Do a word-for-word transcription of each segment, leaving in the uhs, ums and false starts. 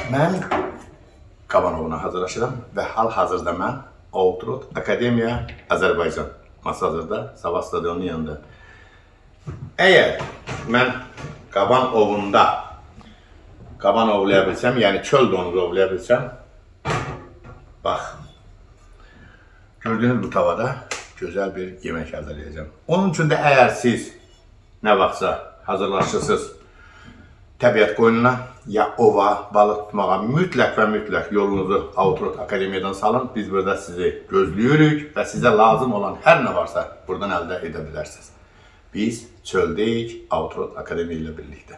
Mən Qabanovuna hazırlaşıram və hal-hazırda mən Outrot Akademiya Azərbaycan Masazırda Sabah stadionunun yanında. Əgər mən qaban ovunda qaban ovlaya bilsəm, yəni çöl donuzu ovlaya bilsəm, bax, gördüyünüz bu tavada gözəl bir yemək hazırlayacağım. Onun üçün də əgər siz nə vaxtsa hazırlaşırsınız təbiət qoynuna ya ova, balıq tutmağa mütləq və mütləq yolunuzu Outrot Akademiyadan salın. Biz burada sizi gözləyirik və sizə lazım olan hər nə varsa buradan əldə edə bilərsiniz. Biz çöldəyik Outrot Akademiya ilə birlikdə.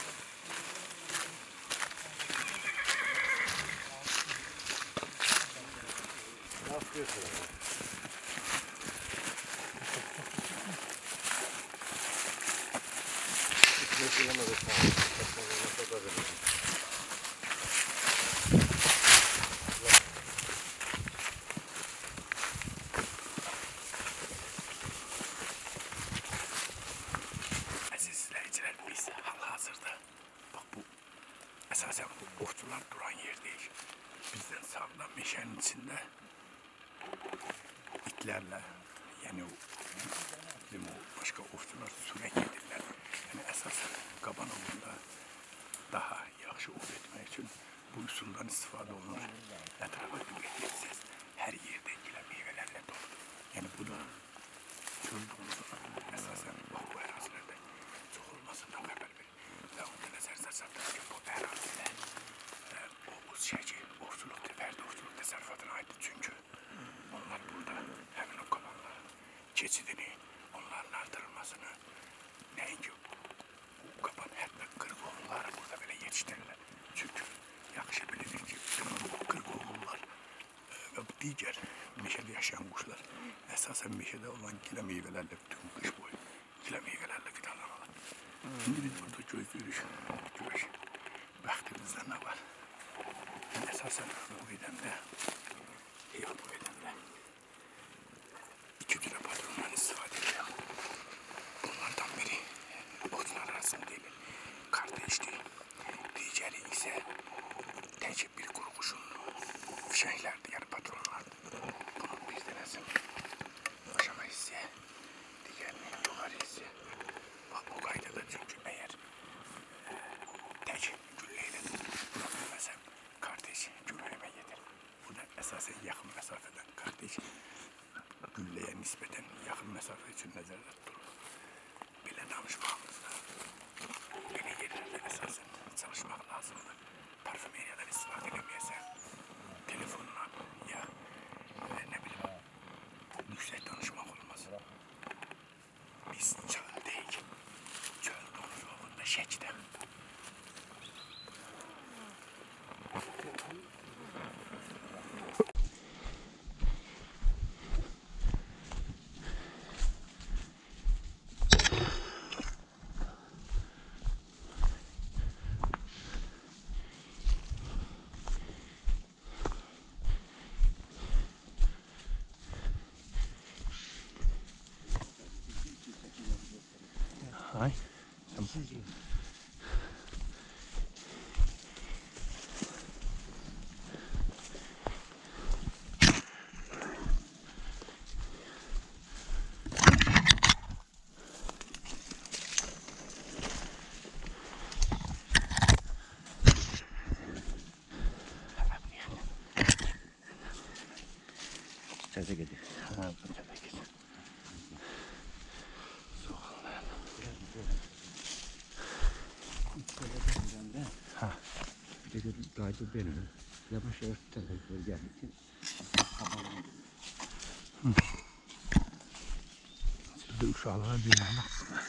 Əsasən bu ovçular duran yerdəyik. Bizdən sağda meşənin içində itlərlə, yəni bizim o başqa ovçular sürək edirlər. Yəni əsasən qaban ovunda daha yaxşı ov etmək üçün bu üsuldan istifadə olunur. Ətrafa diqqət etsəz, hər yerdə gilə meyvələrlə doludur. Yəni bu da çöl donuzunun əsasən bax bu ərazilərdə çox olmasından xəbər verir. Və onda nəzər sərsərdədir ki, bu ərazilər o buz şəkil, ovçuluq, fərdi ovçuluq təsərrüfatına aiddir. Çünki onlar burada həmin o qabanların keçidini, onların artırılmasını, nəinki bu qaban hətta qırqovulları burada belə yetişdirirlər. Çünki yaxşı bilinir ki, qırqovullar və bu digər meşədə yaşayan quşlar əsasən meşədə olan gilə meyvələrlə bütün qış boyu gilə meyvələrlə qidalanırlar. Şimdi biz burada gözlüyoruz, görüş, bəxtimizdə nə var? Yəni, əsasən bu edəndə, heyvan bu edəndə iki cürə patrondan istifadə edirəm. Bunlardan biri ovçular arasında deyil, kardeşdir. Digəri isə tək bir qurğuşun fişəklərdir, yəni patronlardır. Bunun bir dənəsi aşağı hissə, digərini yuxarı hissə. Bax, bu qaydada çünki əgər tək güllə ilə buna bilməsəm, kardeş gülləmə gedir. Bu da əsasən yaxın məsafədən kardeş gülləyə nisbətən yaxın məsafə üçün nəzərdə tutulur. Belə danışmağımızda, belə yerlərdə əsasən çalışmaq lazımdır. Parfümeriyadan istifadə edəməyəsən, telefonla ya nə bilim, yüksək danışmaq olmaz. Biz çöldəyik. Çöl donuzluğunda şəkdə. Ay. Təzə gedir. Ha, təzə gedir. Ha. Bir de gaydı benim. Yavaş yavaş tutar geldi. Burada uşaqlara bilmem aslında.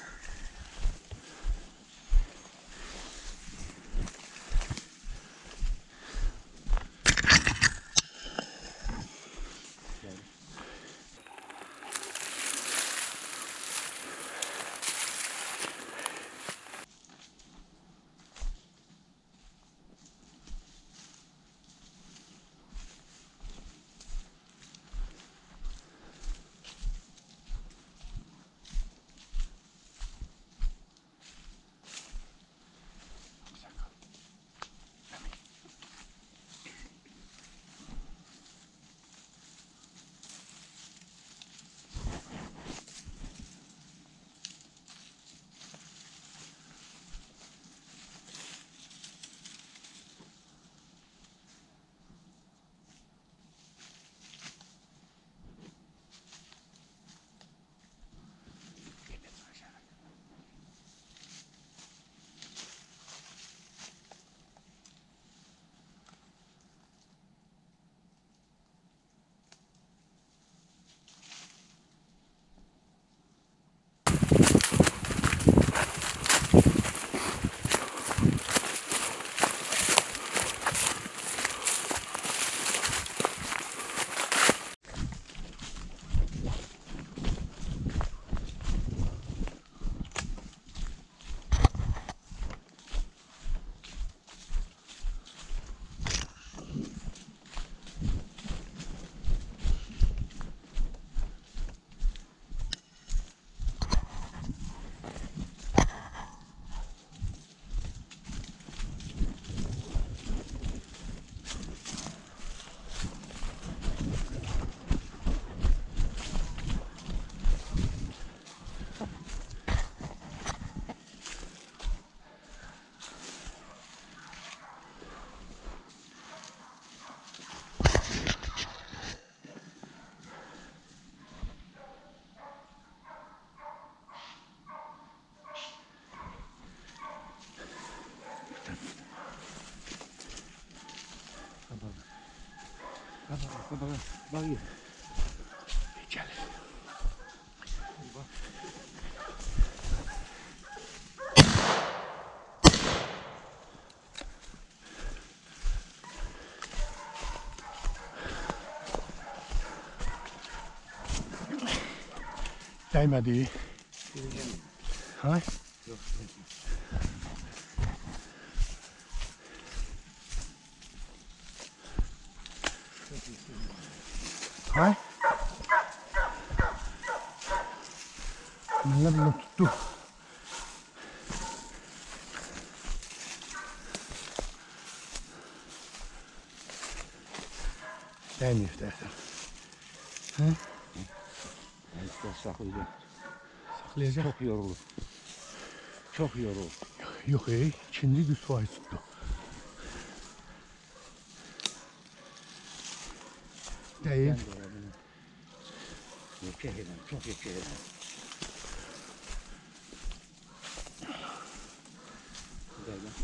Bak bak bak. Gel. Değmedi. Hay. Yok. Hay. Bunlar bunu tuttu. Değmiyor dersen. He? İşte saklayacak. Saklayacak. Çok yorulur. Çok yorulur. Yok ey, Çinli yüz faiz tuttu. Değil. Ben de olabilirim. Yüksek eden, çok yüksek eden. Güzel lan.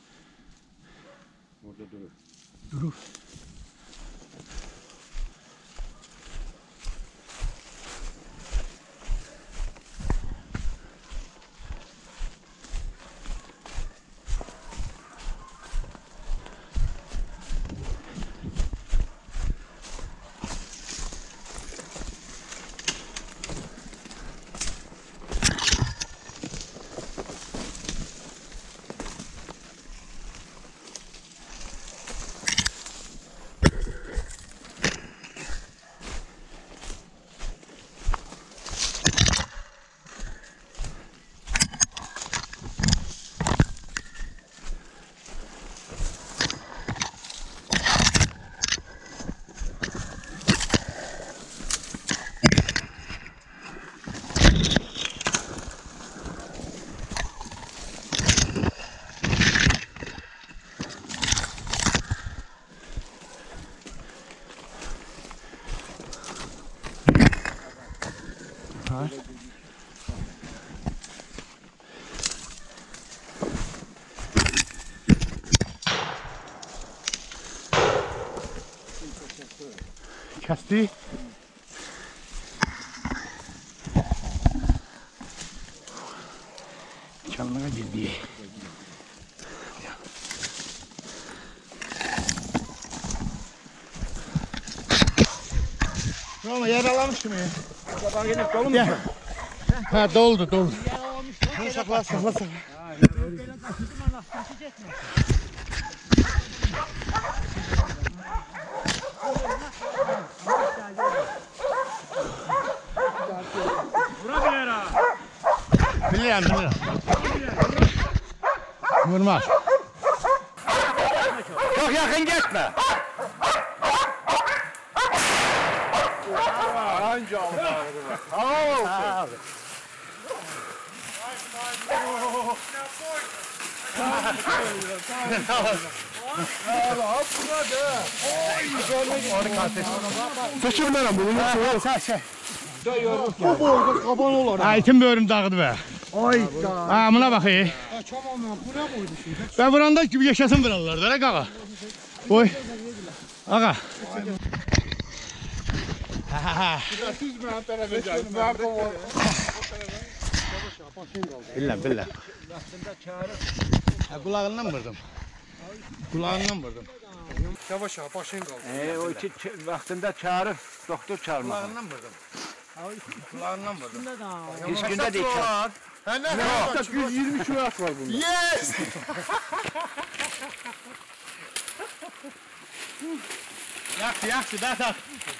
Orada durur. Durur. Ha? Kesti. Çalına girdi. Ama yaralamışım ya. Sabah yine dolu mu? Ha doldu doldu. Yaralamış. Sakla sakla sakla. Vurabilir ha. Biliyorum biliyorum. Vurmaz. Çok yakın gitme. Anca aldı. Sağ ol. Seçim ben bunu. Sen sen. Bu boyda kaban olur. Aytın bölüm dağıdı be. Ayda. Ha buna bak iyi. Tamam lan bu ne boydu şimdi? Ben vuranda gibi yaşasın buralar da qaqa. Oy. Ağa. Ha ha. Siz mənim tərəfə gəlin. Mənim qovur. Billah billah. Ha kulağından vurdum. Kulağından vurdum. Yavaş yavaş başın qaldı. Ee, o iki ç- vaktinde çağırır, doktor çağırmak. Kulağından vurdum. Kulağından vurdum. Hiç günde değil. çağır. Hə nə? yüz yirmi kilo at var bunda. Yes! Yaxşı, yaxşı, da da.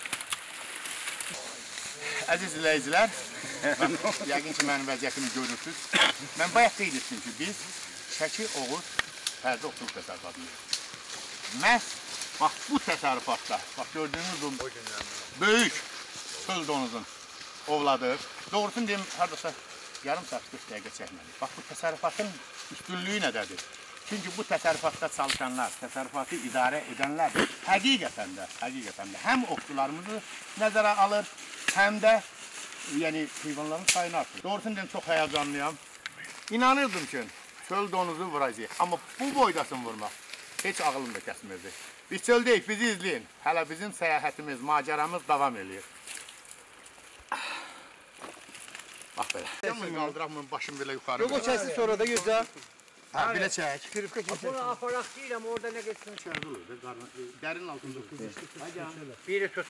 Əziz izləyicilər, yəqin ki, mənim vəziyyətimi görürsünüz. Mən bayaq qeyd etdim ki, biz Şəki Oğuz Fərdi Oxtuluq təsərrüfatıyıq. Məhz bax bu təsərrüfatda, bax gördüyünüz bu böyük çöl donuzun ovladığı, doğrusunu deyim, haradasa yarım saat qırx dəqiqə çəkməli. Bax bu təsərrüfatın üstünlüyü nədədir? Çünki bu təsərrüfatda çalışanlar, təsərrüfatı idarə edənlər həqiqətən də, həqiqətən də həm ovçularımızı nəzərə alır, həm də yəni heyvanların sayını artırır. Doğrusunu deyim, çox həyəcanlıyam. İnanırdım ki, çöl donuzu vuracaq, amma bu boydasını vurmaq heç ağlım da kəsmirdi. Biz çöldəyik, bizi izləyin. Hələ bizim səyahətimiz, macəramız davam edir. Bax belə. Gəlmə qaldıraqmın başım belə yuxarı. Yox o çəksin sonra da gözlə. Hə, belə çək. Kirifka kim çəksin? Bunu aparaq deyirəm, orada nə geçsin? Dərin altında. Biri tut.